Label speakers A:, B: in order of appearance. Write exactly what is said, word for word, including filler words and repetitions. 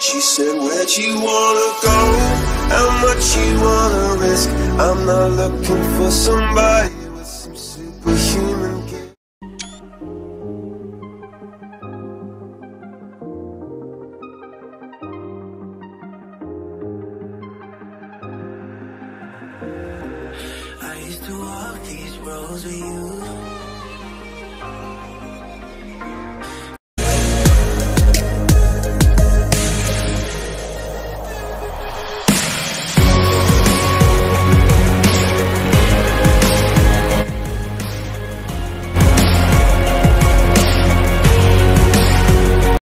A: She said, where'd you wanna go? How much you wanna risk? I'm not looking for somebody with some superhuman gift. I used to walk these roads with you.